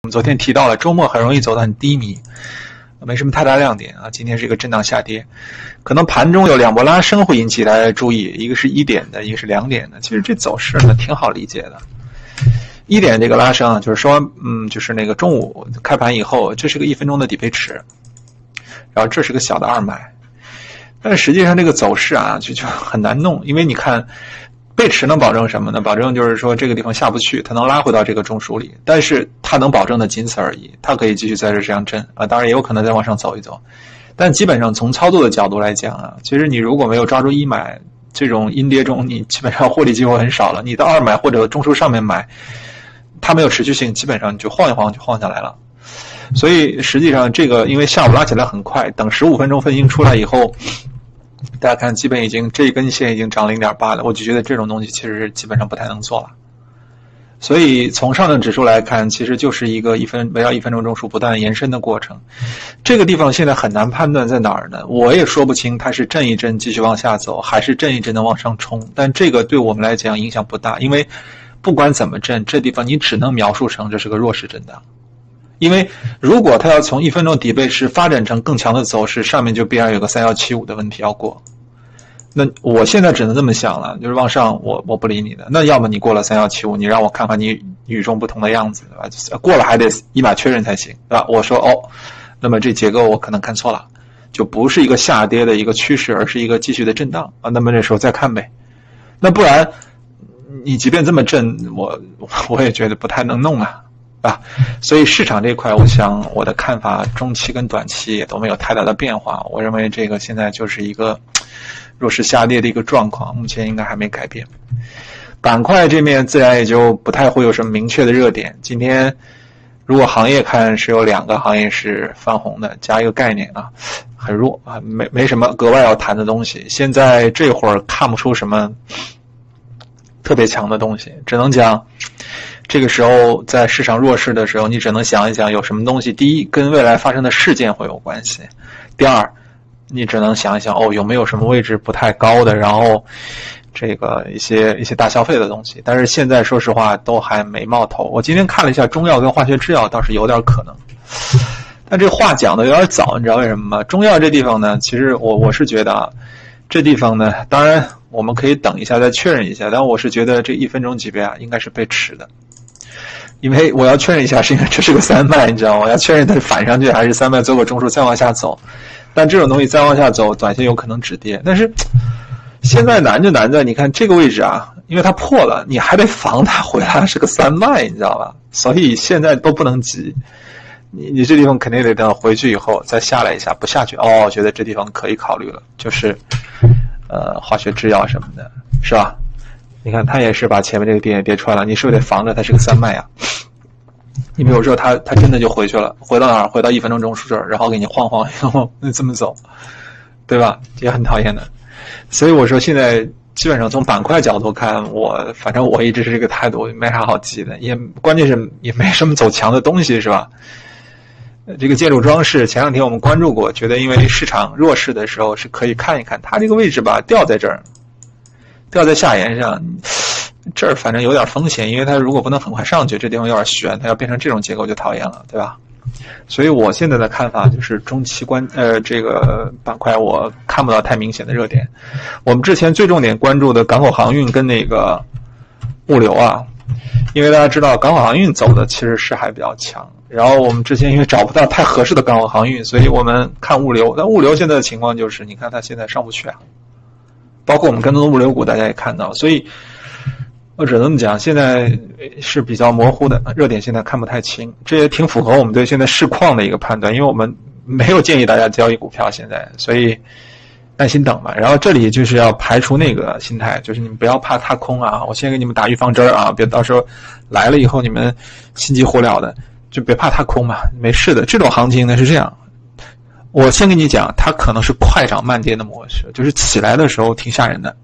们昨天提到了，周末很容易走得很低迷，没什么太大亮点啊。今天是一个震荡下跌，可能盘中有两波拉升会引起大家注意，一个是1点的，一个是2点的。其实这走势呢挺好理解的。1点这个拉升啊，就是说，就是那个中午开盘以后，这是个1分钟的底背驰，然后这是个小的2买，但是实际上这个走势啊，就很难弄，因为你看。背驰能保证什么呢？保证就是说这个地方下不去，它能拉回到这个中枢里，但是它能保证的仅此而已，它可以继续在这样震啊，当然也有可能再往上走一走，但基本上从操作的角度来讲啊，其实你如果没有抓住1买这种阴跌中，你基本上获利机会很少了。你到2买或者中枢上面买，它没有持续性，基本上你就晃一晃就晃下来了。所以实际上这个因为下午拉起来很快，等15分钟分型出来以后。大家看，基本已经这一根线已经涨 0.8 了，我就觉得这种东西其实基本上不太能做了。所以从上证指数来看，其实就是一个围绕1分钟中枢不断延伸的过程。这个地方现在很难判断在哪儿呢？我也说不清它是震一震继续往下走，还是震一震的往上冲。但这个对我们来讲影响不大，因为不管怎么震，这地方你只能描述成这是个弱势震荡。因为如果它要从1分钟底背驰发展成更强的走势，上面就必然有个3175的问题要过。那我现在只能这么想了，就是往上我不理你的。那要么你过了3175，你让我看看你与众不同的样子，对吧？过了还得1码确认才行，对吧？我说那么这结构我可能看错了，就不是一个下跌的一个趋势，而是一个继续的震荡啊。那么这时候再看呗。那不然你即便这么震，我也觉得不太能弄啊。所以市场这块，我想我的看法，中期跟短期也都没有太大的变化。我认为这个现在就是一个弱势下跌的一个状况，目前应该还没改变。板块这面自然也就不太会有什么明确的热点。今天如果行业看是有2个行业是翻红的，加一个概念啊，很弱啊，没什么格外要谈的东西。现在这会儿看不出什么特别强的东西，只能讲。这个时候在市场弱势的时候，你只能想一想有什么东西，第一跟未来发生的事件会有关系，第二你只能想一想有没有什么位置不太高的，然后这个一些大消费的东西。但是现在说实话都还没冒头。我今天看了一下中药跟化学制药，倒是有点可能，但这话讲的有点早，你知道为什么吗？中药这地方呢，其实我是觉得啊，这地方呢，当然我们可以等一下再确认一下，但我是觉得这1分钟级别啊应该是被吃的。因为我要确认一下，是因为这是个3脉，你知道吗？我要确认它是反上去还是3脉做个中枢再往下走。但这种东西再往下走，短线有可能止跌。但是现在难就难在，你看这个位置啊，因为它破了，你还得防它回来是个3脉，你知道吧？所以现在都不能急。你这地方肯定得等回去以后再下来一下，不下去我觉得这地方可以考虑了，就是化学制药什么的，是吧？你看它也是把前面这个点也跌穿了，你是不是得防着它是个3脉啊？你比如说它真的就回去了，回到哪儿？回到1分钟中枢这儿，然后给你晃晃，然后这么走，对吧？也很讨厌的。所以我说现在基本上从板块角度看，反正我一直是这个态度，没啥好急的，关键是也没什么走强的东西，是吧？这个建筑装饰前2天我们关注过，觉得因为市场弱势的时候是可以看一看它这个位置吧，掉在这儿。掉在下沿上，这儿反正有点风险，因为它如果不能很快上去，这地方有点悬，它要变成这种结构就讨厌了，对吧？所以我现在的看法就是中期这个板块我看不到太明显的热点。我们之前最重点关注的港口航运跟那个物流啊，因为大家知道港口航运走的其实是还比较强，然后我们之前因为找不到太合适的港口航运，所以我们看物流。但物流现在的情况就是，你看它现在上不去啊。包括我们跟踪的物流股，大家也看到，所以我只能讲，现在是比较模糊的，热点现在看不太清，这也挺符合我们对现在市况的一个判断，因为我们没有建议大家交易股票现在，所以耐心等吧。然后这里就是要排除那个心态，就是你们不要怕踏空啊，我先给你们打预防针啊，别到时候来了以后你们心急火燎的，就别怕踏空嘛，没事的。这种行情呢是这样。我先跟你讲，它可能是快涨慢跌的模式，就是起来的时候挺吓人的，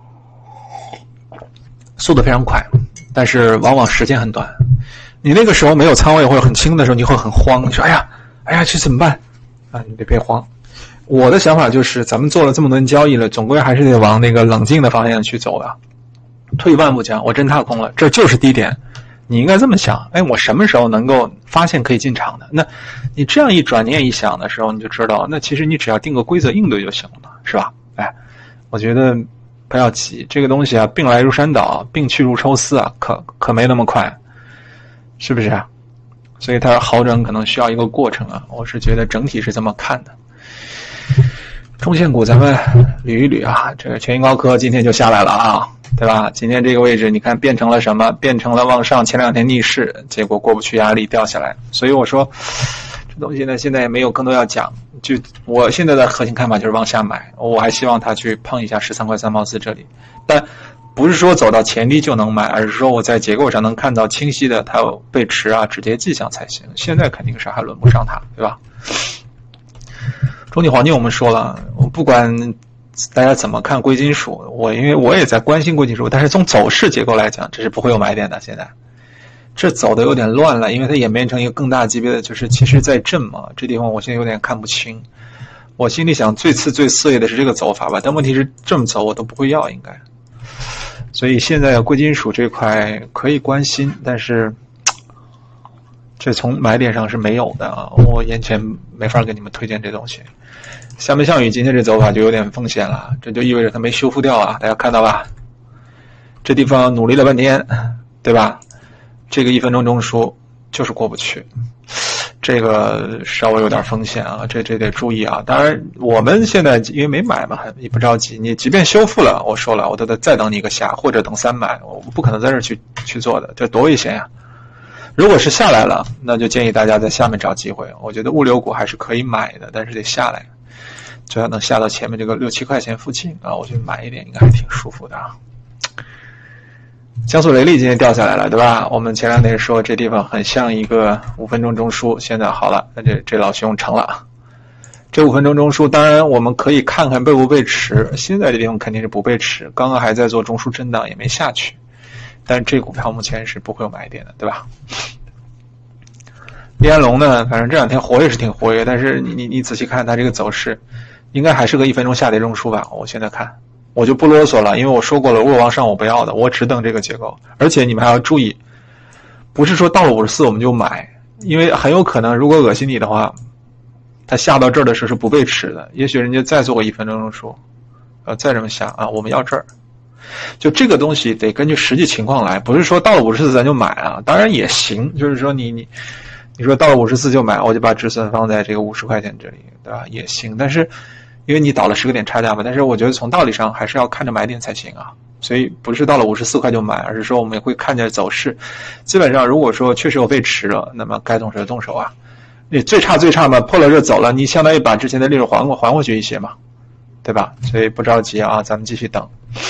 速度非常快，但是往往时间很短。你那个时候没有仓位或者很轻的时候，你会很慌，你说哎呀这怎么办啊？你别慌。我的想法就是咱们做了这么多年交易了，总归还是得往那个冷静的方向去走的。退一万步讲，我真踏空了，这就是低点， 你应该这么想，哎，我什么时候能够发现可以进场的？那你这样一转念一想的时候，你就知道，那其实你只要定个规则应对就行了嘛，是吧？哎，我觉得不要急，这个东西啊，病来如山倒，病去如抽丝啊，可没那么快，是不是啊？所以它好转可能需要一个过程啊，我是觉得整体是这么看的。中线股咱们捋一捋啊，这个全银高科今天就下来了啊，对吧？今天这个位置你看变成了什么？变成了往上，前2天逆势，结果过不去压力掉下来。所以我说这东西呢，现在也没有更多要讲，就我现在的核心看法就是往下买，我还希望它去碰一下13块3毛4这里，但不是说走到前低就能买，而是说我在结构上能看到清晰的它有背驰啊止跌迹象才行。现在肯定是还轮不上它，对吧？中体黄金我们说了，我不管大家怎么看贵金属，因为我也在关心贵金属，但是从走势结构来讲，这是不会有买点的。现在这走的有点乱了，因为它演变成一个更大级别的，就是其实在震嘛，这地方我现在有点看不清。我心里想最次最肆意的是这个走法吧，但问题是这么走我都不会要应该。所以现在贵金属这块可以关心，但是这从买点上是没有的啊，我眼前没法给你们推荐这东西。下面项羽今天这走法就有点风险了，这就意味着它没修复掉啊，大家看到吧？这地方努力了半天，对吧？这个1分钟中枢就是过不去，这个稍微有点风险啊，这得注意啊。当然我们现在因为没买嘛，也不着急，你即便修复了，我说了，我都得再等你一个下，或者等3买，我不可能在这去做的，这多危险呀！如果是下来了，那就建议大家在下面找机会。我觉得物流股还是可以买的，但是得下来，最好能下到前面这个6、7块钱附近啊，我觉得买一点应该还挺舒服的啊。江苏雷利今天掉下来了，对吧？我们前2天说这地方很像一个5分钟中枢，现在好了，那这老兄成了。这5分钟中枢，当然我们可以看看背不背驰，现在这地方肯定是不背驰，刚刚还在做中枢震荡，也没下去。但是这股票目前是不会有买点的，对吧？利安龙呢，反正这2天活跃是挺活跃，但是你仔细看它这个走势，应该还是个1分钟下跌中枢吧？我现在看，我就不啰嗦了，因为我说过了，如果往上我不要的，我只等这个结构。而且你们还要注意，不是说到了54我们就买，因为很有可能如果恶心你的话，它下到这儿的时候是不背驰的，也许人家再做个1分钟中枢，再这么下啊，我们要这儿。就这个东西得根据实际情况来，不是说到了54咱就买啊，当然也行，就是说你说到了54就买，我就把止损放在这个50块钱这里，对吧？也行，但是因为你倒了10个点差价嘛，但是我觉得从道理上还是要看着买点才行啊，所以不是到了54块就买，而是说我们也会看着走势，基本上如果说确实有背驰了，那么该动手就动手啊，你最差嘛，破了这走了，你相当于把之前的利润还过去一些嘛，对吧？所以不着急啊，咱们继续等。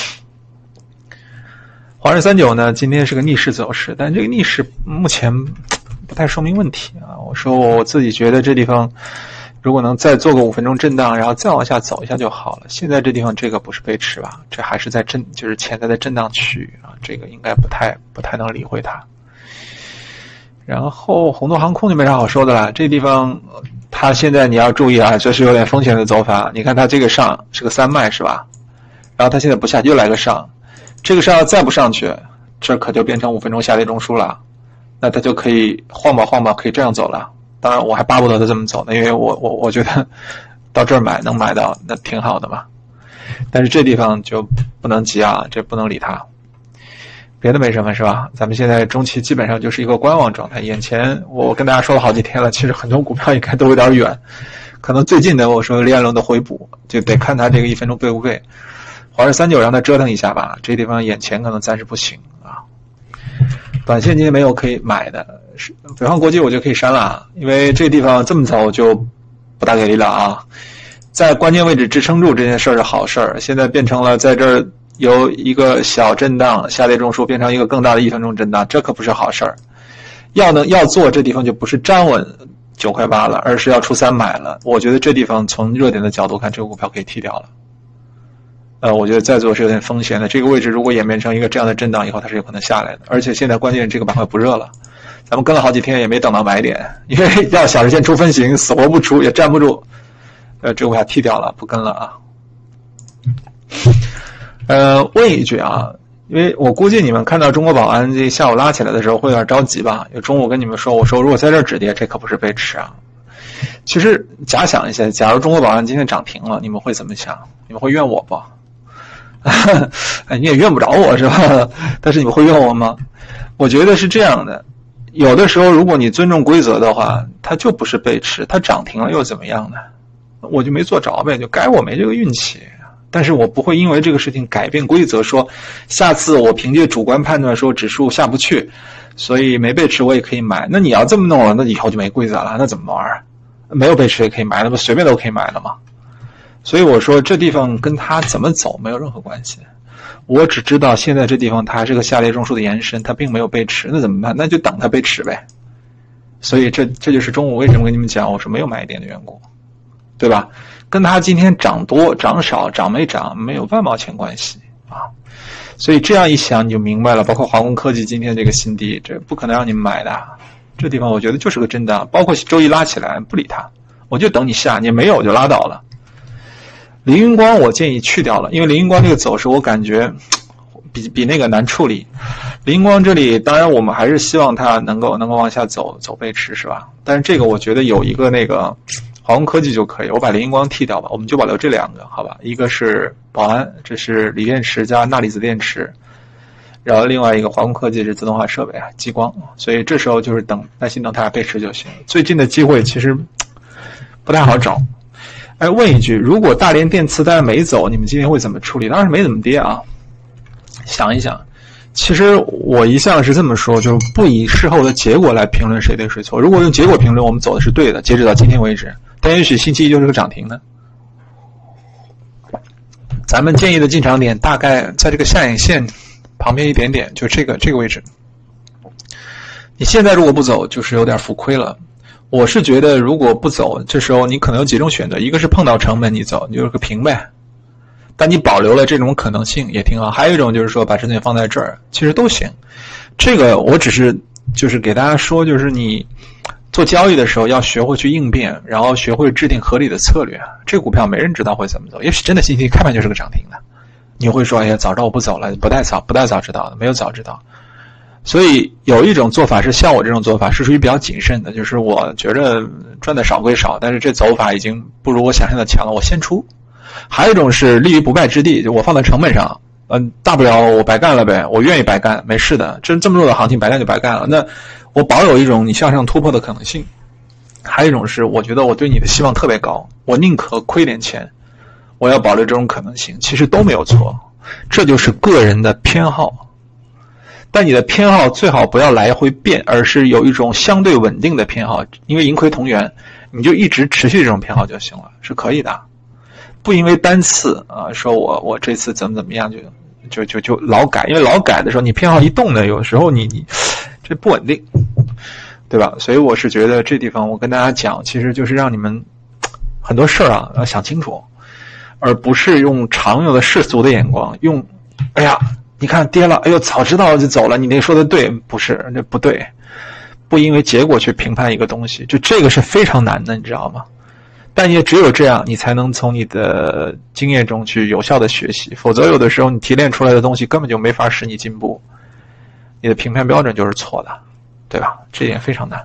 华润39呢，今天是个逆势走势，但这个逆势目前不太说明问题啊。我说我自己觉得这地方如果能再做个5分钟震荡，然后再往下走一下就好了。现在这地方这个不是背驰吧？这还是在就是潜在的震荡区域啊，这个应该不太能理会它。然后宏东航空就没啥好说的了，这地方它现在你要注意啊，这是有点风险的走法。你看它这个上是个3卖是吧？然后它现在不下去又来个上。这个上要再不上去，这可就变成5分钟下跌中枢了，那它就可以晃吧，可以这样走了。当然我还巴不得它这么走呢，因为我觉得到这儿能买到那挺好的嘛。但是这地方就不能急啊，这不能理它。别的没什么是吧？咱们现在中期基本上就是一个观望状态。眼前我跟大家说了好几天了，其实很多股票应该都有点远，可能最近的我说利安龙的回补，就得看它这个1分钟背不背。华润39让它折腾一下吧，这地方眼前可能暂时不行啊。短线今天没有可以买的，北方国际我就可以删了，因为这地方这么走就不大给力了啊。在关键位置支撑住这件事是好事儿，现在变成了在这儿由一个小震荡下跌中枢变成一个更大的1分钟震荡，这可不是好事儿。要做这地方就不是站稳9块8了，而是要出3买了。我觉得这地方从热点的角度看，这个股票可以踢掉了。我觉得再做是有点风险的。这个位置如果演变成一个这样的震荡以后，它是有可能下来的。而且现在关键这个板块不热了，咱们跟了好几天也没等到买点，因为要小时线出分型，死活不出也站不住。这股票踢掉了，不跟了啊。问一句啊， 因为我估计你们看到中国宝安这下午拉起来的时候会有点着急吧？有中午跟你们说，我说如果在这儿止跌，这可不是背驰啊。其实假想一下，假如中国宝安今天涨停了，你们会怎么想？你们会怨我不？你也怨不着我是吧？但是你们会怨我吗？我觉得是这样的，有的时候如果你尊重规则的话，它就不是背驰，它涨停了又怎么样呢？我就没做着呗，就该我没这个运气。但是我不会因为这个事情改变规则，说下次我凭借主观判断说指数下不去，所以没背驰我也可以买。那你要这么弄了，那以后就没规则了，那怎么玩？没有背驰也可以买，那不随便都可以买了吗？所以我说这地方跟它怎么走没有任何关系。我只知道现在这地方它还是个下跌中枢的延伸，它并没有背驰，那怎么办？那就等它背驰呗。所以这就是中午为什么跟你们讲我说没有买点的缘故，对吧？跟它今天涨多涨少涨没涨没有半毛钱关系啊。所以这样一想你就明白了，包括华工科技今天这个新低，这不可能让你们买的。这地方我觉得就是个震荡，包括周一拉起来不理它，我就等你下，你没有就拉倒了。凌云光我建议去掉了，因为凌云光这个走势我感觉比那个难处理。凌云光这里当然我们还是希望它能够往下走背驰是吧？但是这个我觉得有一个那个华工科技就可以，我把凌云光剔掉吧，我们就保留这两个好吧？一个是宝安，这是锂电池加钠离子电池，然后另外一个华工科技是自动化设备啊，激光，所以这时候就是耐心等它背驰就行。最近的机会其实不太好找。哎，问一句，如果大连电磁带没走，你们今天会怎么处理？当然是没怎么跌啊。想一想，其实我一向是这么说，就是不以事后的结果来评论谁对谁错。如果用结果评论，我们走的是对的，截止到今天为止，但也许星期一就是个涨停呢。咱们建议的进场点大概在这个下影线旁边一点点，就这个位置。你现在如果不走，就是有点浮亏了。我是觉得如果不走，这时候你可能有几种选择，一个是碰到成本你走，你就是个平呗，但你保留了这种可能性也挺好。还有一种就是说把止损放在这儿，其实都行。这个我只是就是给大家说，就是你做交易的时候要学会去应变，然后学会制定合理的策略。这个股票没人知道会怎么走，也许真的星期一开盘就是个涨停的，你会说哎呀早知道我不走了，不带早知道的，没有早知道。所以有一种做法是像我这种做法是属于比较谨慎的，就是我觉得赚的少归少，但是这走法已经不如我想象的强了，我先出。还有一种是立于不败之地，就我放在成本上，大不了我白干了呗，我愿意白干，没事的，这么多的行情白干就白干了，那我保有一种你向上突破的可能性。还有一种是我觉得我对你的希望特别高，我宁可亏点钱，我要保留这种可能性，其实都没有错，这就是个人的偏好。但你的偏好最好不要来回变，而是有一种相对稳定的偏好，因为盈亏同源，你就一直持续这种偏好就行了，是可以的。不因为单次说我这次怎么样就老改，因为老改的时候你偏好一动呢，有时候你这不稳定，对吧？所以我是觉得这地方我跟大家讲，其实就是让你们很多事儿要想清楚，而不是用常用的世俗的眼光，用哎呀你看跌了，哎呦早知道就走了，你那说的对，不是，这不对。不因为结果去评判一个东西，就这个是非常难的，你知道吗？但也只有这样，你才能从你的经验中去有效的学习，否则有的时候你提炼出来的东西根本就没法使你进步，你的评判标准就是错的，对吧？这一点非常难。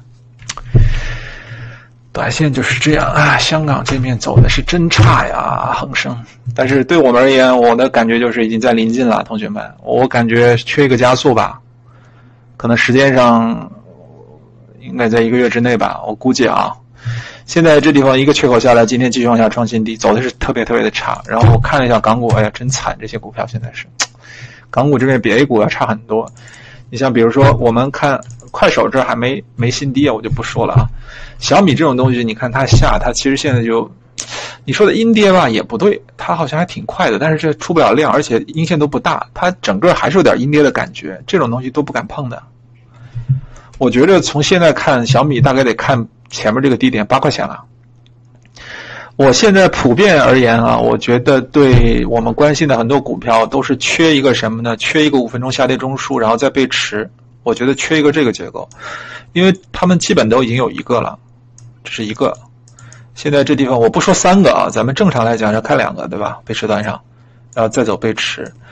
短线就是这样啊，香港这面走的是真差呀，恒生。但是对我们而言，我的感觉就是已经在临近了，同学们，我感觉缺一个加速吧，可能时间上应该在1个月之内吧，我估计啊。现在这地方一个缺口下来，今天继续往下创新低，走的是特别的差。然后我看了一下港股，哎呀，真惨，这些股票现在是，港股这边比 A 股要差很多。你像比如说我们看快手这儿还没新低啊，我就不说了啊。小米这种东西，你看它下，它其实现在就，你说的阴跌吧也不对，它好像还挺快的，但是这出不了量，而且阴线都不大，它整个还是有点阴跌的感觉，这种东西都不敢碰的。我觉得从现在看，小米大概得看前面这个低点8块钱了。我现在普遍而言啊，我觉得对我们关心的很多股票都是缺一个什么呢？缺一个5分钟下跌中枢，然后再背驰。我觉得缺一个这个结构，因为他们基本都已经有一个了，这是一个。现在这地方我不说3个啊，咱们正常来讲要看2个，对吧？背驰端上，然后再走背驰。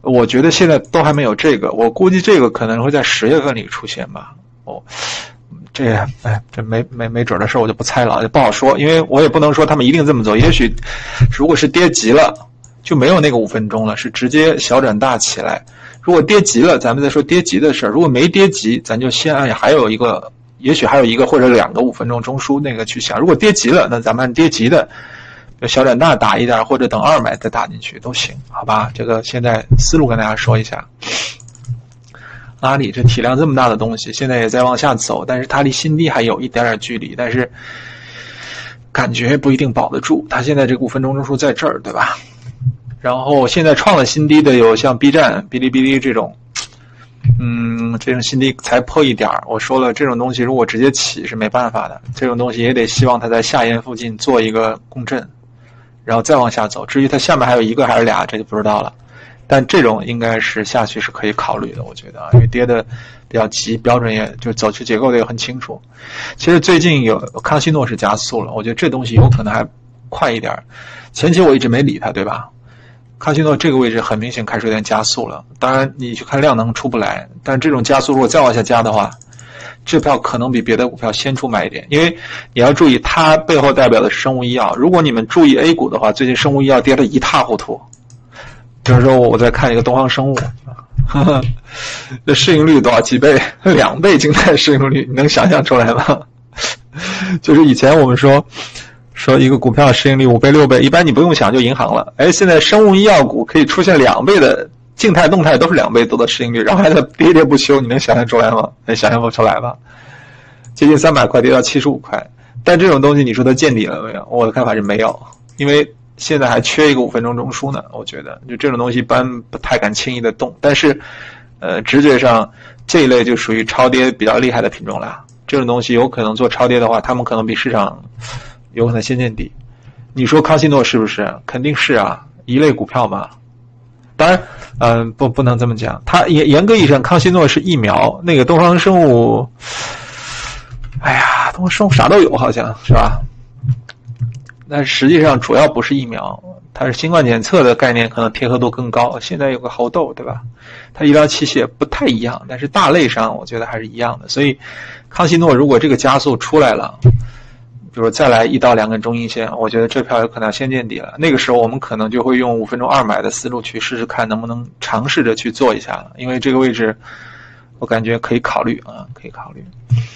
我觉得现在都还没有这个，我估计这个可能会在10月份里出现吧。这没准的事我就不猜了，就不好说，因为我也不能说他们一定这么做，也许如果是跌急了，就没有那个5分钟了，是直接小转大起来。如果跌急了，咱们再说跌急的事儿；如果没跌急，咱就先按还有一个，也许还有一个或者2个5分钟中枢那个去想。如果跌急了，那咱们按跌急的，小转大打一点，或者等2买再打进去都行，好吧？这个现在思路跟大家说一下。阿里这体量这么大的东西，现在也在往下走，但是它离新低还有一点点距离，但是感觉不一定保得住。它现在这个5分钟中枢在这儿，对吧？然后现在创了新低的有像 B 站、哔哩哔哩这种，这种新低才破一点。我说了，这种东西如果直接起是没办法的，这种东西也得希望它在下沿附近做一个共振，然后再往下走。至于它下面还有1个还是2，这就不知道了。但这种应该是下去是可以考虑的，我觉得，因为跌的比较急，标准也就走势结构的也很清楚。其实最近有康希诺是加速了，我觉得这东西有可能还快一点。前期我一直没理它，对吧？康希诺这个位置很明显开始有点加速了，当然你去看量能出不来，但这种加速如果再往下加的话，这票可能比别的股票先出买点，因为你要注意它背后代表的是生物医药。如果你们注意 A 股的话，最近生物医药跌得一塌糊涂。比如说我在看一个东方生物，这市盈率多少几倍？2倍静态市盈率，你能想象出来吗？就是以前我们说一个股票市盈率5倍6倍，一般你不用想就银行了。现在生物医药股可以出现2倍的静态动态都是2倍多的市盈率，然后还在跌跌不休，你能想象出来吗？想象不出来吧？接近300块跌到75块，但这种东西你说它见底了没有？我的看法是没有，因为现在还缺一个5分钟中枢呢，我觉得就这种东西一般不太敢轻易的动，但是直觉上这一类就属于超跌比较厉害的品种了。这种东西有可能做超跌的话，他们可能比市场有可能先见底。你说康希诺是不是？肯定是啊，一类股票嘛。当然不能这么讲，它严格意义上康希诺是疫苗，那个东方生物东方生物啥都有好像是吧。但实际上主要不是疫苗，它是新冠检测的概念，可能贴合度更高。现在有个猴痘，对吧？它医疗器械不太一样，但是大类上我觉得还是一样的。所以康希诺如果这个加速出来了，比如再来1到2根中阴线，我觉得这票有可能先见底了。那个时候我们可能就会用5分钟2买的思路去试试看能不能尝试着去做一下了，因为这个位置我感觉可以考虑啊，可以考虑。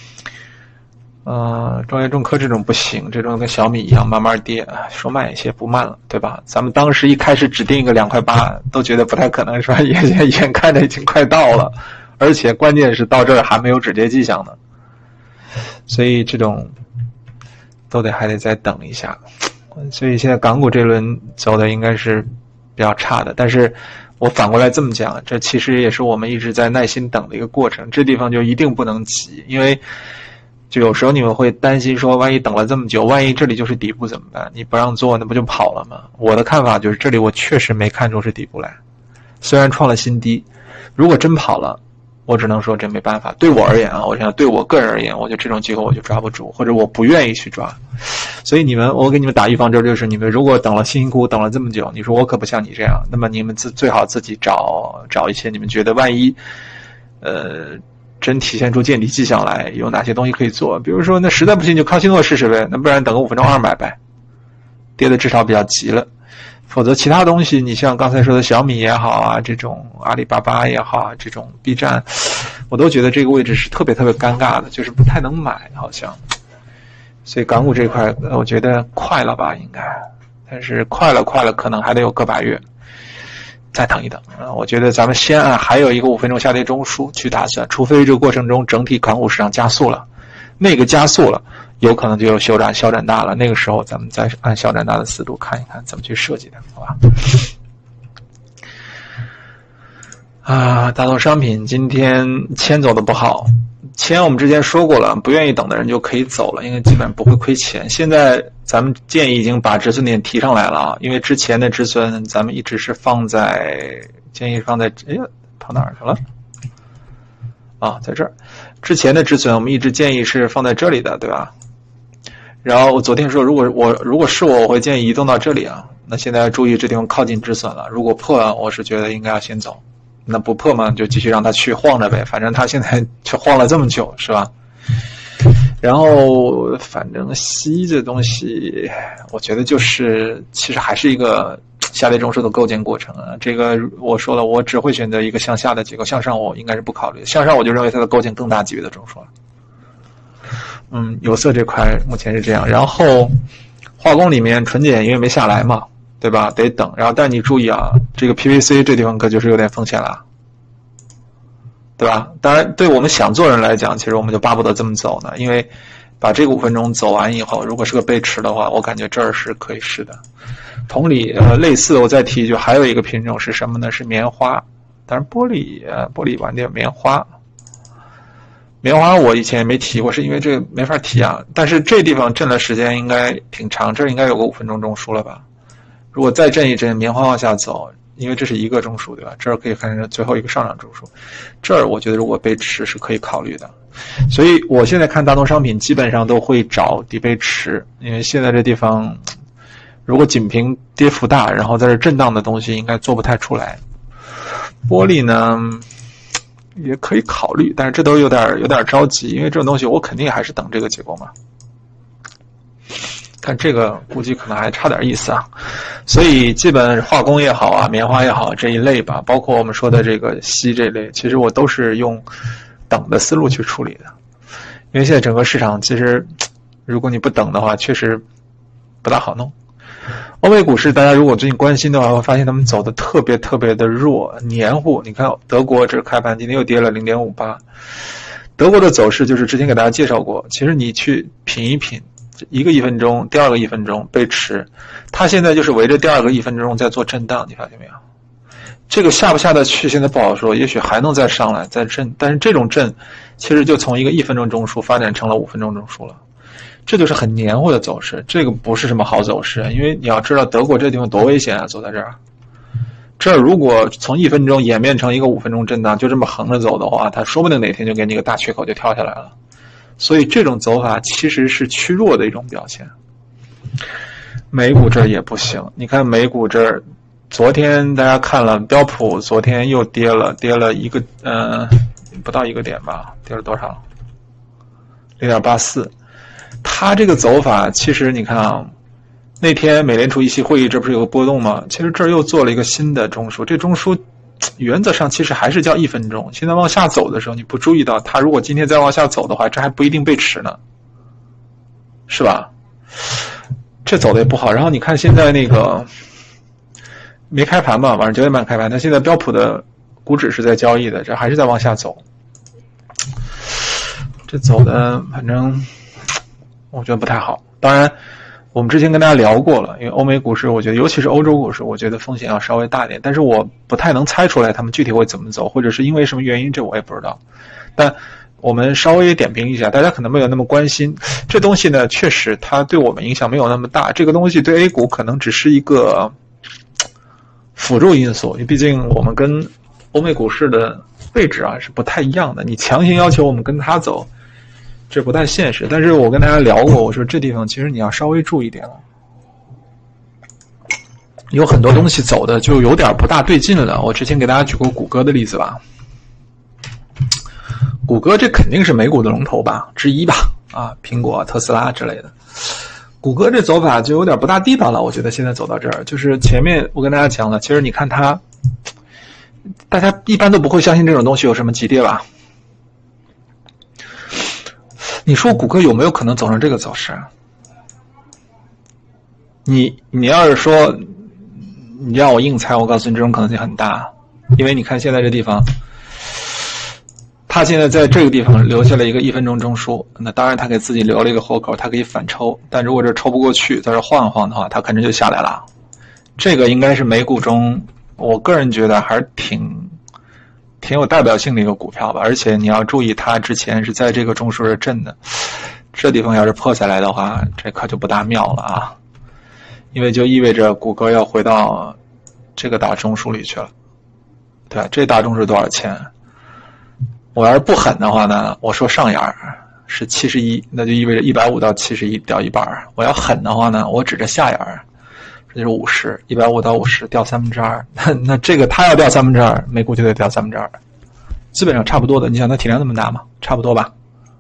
中业重科这种不行，这种跟小米一样慢慢跌，说慢一些不慢了，对吧？咱们当时一开始指定一个2.8块，都觉得不太可能，是吧？眼看着已经快到了，而且关键是到这儿还没有止跌迹象呢，所以这种都还得再等一下。所以现在港股这轮走的应该是比较差的，但是我反过来这么讲，这其实也是我们一直在耐心等的一个过程。这地方就一定不能急，因为就有时候你们会担心说，万一等了这么久，万一这里就是底部怎么办？你不让做，那不就跑了吗？我的看法就是，这里我确实没看出是底部来，虽然创了新低，如果真跑了，我只能说这没办法。对我而言啊，我想对我个人而言，我觉得这种机会我就抓不住，或者我不愿意去抓。所以我给你们打预防针，就是你们如果等了辛辛苦苦等了这么久，你说我可不像你这样，那么你们最好自己找一些你们觉得万一真体现出见底迹象来，有哪些东西可以做？比如说，那实在不行就康希诺试试呗，那不然等个5分钟2买呗，跌的至少比较急了。否则其他东西，你像刚才说的小米也好啊，这种阿里巴巴也好啊，这种 B 站，我都觉得这个位置是特别特别尴尬的，就是不太能买，好像。所以港股这块，我觉得快了吧，应该，但是快了，可能还得有个把月。再等一等我觉得咱们先按还有一个5分钟下跌中枢去打算，除非这个过程中整体港股市场加速了，那个加速了，有可能就有小转大了，那个时候咱们再按小转大的思路看一看怎么去设计的，好吧？大宗商品今天钱走的不好，钱我们之前说过了，不愿意等的人就可以走了，因为基本不会亏钱。现在咱们建议已经把止损点提上来了啊，因为之前的止损咱们一直是建议放在跑哪儿去了？在这儿。之前的止损我们一直建议是放在这里的，对吧？然后我昨天说，如果是我会建议移动到这里啊。 那现在注意这地方靠近止损了，如果破了，我是觉得应该要先走。那不破嘛，就继续让它去晃着呗，反正它现在却晃了这么久，是吧？然后反正西这东西，我觉得就是其实还是一个下跌中枢的构建过程啊。这个我说了，我只会选择一个向下的结构，向上我应该是不考虑，向上我就认为它的构建更大级别的中枢了。有色这块目前是这样，然后化工里面纯碱因为没下来嘛，对吧？得等。然后但你注意啊，这个 PVC 这地方可就是有点风险了，对吧？当然对我们想做人来讲，其实我们就巴不得这么走呢，因为把这个5分钟走完以后，如果是个背驰的话，我感觉这儿是可以试的。同理类似的我再提一句，还有一个品种是什么呢？是棉花。当然玻璃晚点棉花我以前也没提过，是因为这个没法提啊。但是这地方震的时间应该挺长，这应该有个5分钟中枢了吧？如果再震一震，棉花往下走，因为这是一个中枢，对吧？这儿可以看成最后一个上涨中枢，这儿我觉得如果背驰是可以考虑的。所以我现在看大宗商品基本上都会找底背驰，因为现在这地方如果仅凭跌幅大，然后在这震荡的东西应该做不太出来。玻璃呢也可以考虑，但是这都有点着急，因为这种东西我肯定还是等这个结果嘛。看这个估计可能还差点意思啊，所以基本化工也好啊，棉花也好这一类吧，包括我们说的这个锡这类，其实我都是用等的思路去处理的。因为现在整个市场其实如果你不等的话，确实不大好弄。欧美股市大家如果最近关心的话，会发现他们走的特别的弱，黏糊。你看德国这开盘今天又跌了 0.58， 德国的走势就是之前给大家介绍过，其实你去品一品，一个1分钟，第二个1分钟背驰，它现在就是围着第二个1分钟在做震荡，你发现没有？这个下不下得去现在不好说，也许还能再上来再震，但是这种震其实就从一个1分钟中枢发展成了5分钟中枢了，这就是很黏糊的走势，这个不是什么好走势，因为你要知道德国这地方多危险啊，走在这儿。这如果从1分钟演变成一个5分钟震荡，就这么横着走的话，它说不定哪天就给你个大缺口就跳下来了。所以这种走法其实是趋弱的一种表现。美股这儿也不行，你看美股这儿，昨天大家看了标普，昨天又跌了一个不到1个点吧，跌了多少 0.84。它这个走法其实你看啊，那天美联储议息会议这不是有个波动吗？其实这儿又做了一个新的中枢，这中枢原则上其实还是叫1分钟，现在往下走的时候你不注意到，它如果今天再往下走的话，这还不一定背驰呢，是吧？这走的也不好。然后你看现在那个没开盘吧，晚上9点半开盘，但现在标普的股指是在交易的，这还是在往下走，这走的反正我觉得不太好。当然我们之前跟大家聊过了，因为欧美股市我觉得尤其是欧洲股市，我觉得风险要稍微大一点，但是我不太能猜出来他们具体会怎么走，或者是因为什么原因，这我也不知道。但我们稍微点评一下，大家可能没有那么关心这东西呢，确实它对我们影响没有那么大，这个东西对 A 股可能只是一个辅助因素，毕竟我们跟欧美股市的位置啊是不太一样的，你强行要求我们跟它走，这不太现实。但是我跟大家聊过，我说这地方其实你要稍微注意点了，有很多东西走的就有点不大对劲了。我之前给大家举过谷歌的例子吧，谷歌这肯定是美股的龙头吧之一吧，啊，苹果、特斯拉之类的。谷歌这走法就有点不大地道了，我觉得现在走到这儿，就是前面我跟大家讲了，其实你看它，大家一般都不会相信这种东西有什么急跌吧？你说谷歌有没有可能走成这个走势？你要是说你让我硬猜，我告诉你这种可能性很大，因为你看现在这地方，他现在在这个地方留下了一个1分钟中枢，那当然他给自己留了一个活口，他可以反抽，但如果这抽不过去，在这晃一晃的话，他肯定就下来了。这个应该是美股中我个人觉得还是挺有代表性的一个股票吧，而且你要注意它之前是在这个中枢是震的，这地方要是破下来的话，这可就不大妙了啊，因为就意味着谷歌要回到这个大中枢里去了。对，这大中枢多少钱？我要是不狠的话呢，我说上沿是71，那就意味着150到71掉一半。我要狠的话呢，我指着下沿，这就是50，150到50掉2/3，那这个它要掉2/3，美股就得掉2/3，基本上差不多的。你想它体量那么大嘛，差不多吧？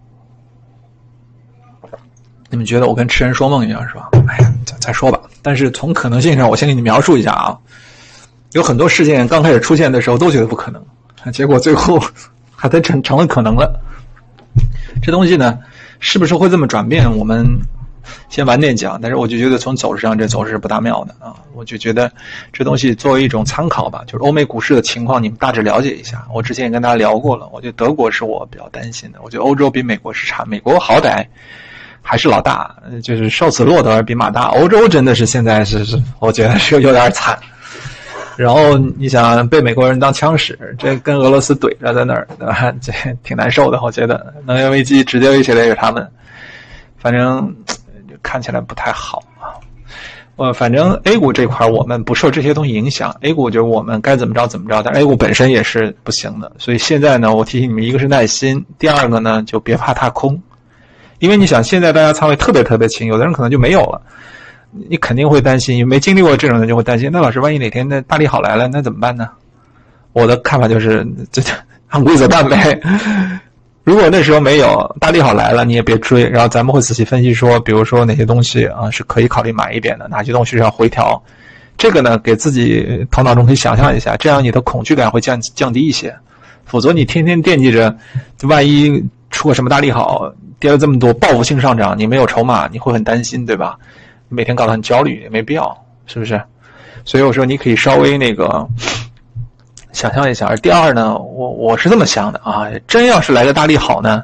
你们觉得我跟痴人说梦一样是吧？哎呀，再说吧。但是从可能性上，我先给你描述一下啊。有很多事件刚开始出现的时候都觉得不可能，结果最后还得成了可能了。这东西呢，是不是会这么转变？我们先晚点讲。但是我就觉得从走势上，这走势是不大妙的啊。我就觉得这东西作为一种参考吧，就是欧美股市的情况，你们大致了解一下。我之前也跟大家聊过了，我觉得德国是我比较担心的。我觉得欧洲比美国是差，美国好歹还是老大，就是瘦死骆驼而比马大。欧洲真的是现在是我觉得是有点惨。然后你想被美国人当枪使，这跟俄罗斯怼着在那儿，对吧？这挺难受的，我觉得能源危机直接威胁的也是他们，反正看起来不太好啊。反正 A 股这块我们不受这些东西影响 ，A 股就是我们该怎么着怎么着，但是 A 股本身也是不行的。所以现在呢，我提醒你们，一个是耐心，第二个呢就别怕踏空，因为你想现在大家仓位特别轻，有的人可能就没有了。你肯定会担心，因为没经历过这种人就会担心。那老师，万一哪天那大利好来了，那怎么办呢？我的看法就是，这按规则办呗。如果那时候没有大利好来了，你也别追。然后咱们会仔细分析说，比如说哪些东西啊是可以考虑买一点的，哪些东西是要回调。这个呢，给自己头脑中可以想象一下，这样你的恐惧感会降低一些。否则你天天惦记着，就万一出个什么大利好，跌了这么多，报复性上涨，你没有筹码，你会很担心，对吧？每天搞得很焦虑也没必要，是不是？所以我说你可以稍微想象一下。而第二呢，我是这么想的啊，真要是来个大利好呢，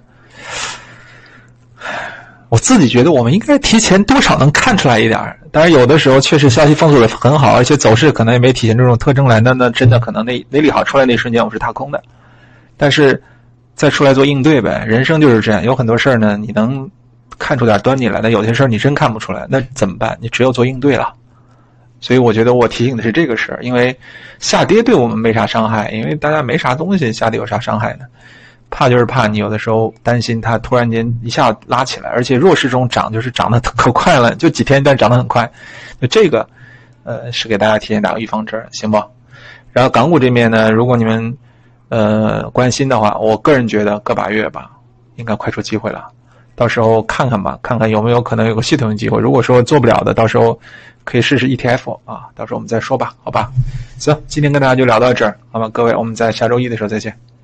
我自己觉得我们应该提前多少能看出来一点。当然有的时候确实消息封锁的很好，而且走势可能也没体现这种特征来，那真的可能那利好出来那瞬间我是踏空的。但是再出来做应对呗，人生就是这样，有很多事儿呢你能看出点端倪来，那有些事儿你真看不出来，那怎么办？你只有做应对了。所以我觉得我提醒的是这个事儿，因为下跌对我们没啥伤害，因为大家没啥东西，下跌有啥伤害呢？怕就是怕你有的时候担心它突然间一下拉起来，而且弱势中涨就是涨得可快了，就几天但涨得很快。就这个是给大家提前打个预防针，行不？然后港股这边呢，如果你们关心的话，我个人觉得个把月吧，应该快出机会了。到时候看看吧，看看有没有可能有个系统的机会。如果说做不了的，到时候可以试试 ETF 啊，到时候我们再说吧，好吧？行，今天跟大家就聊到这儿，好吧？各位，我们在下周一的时候再见。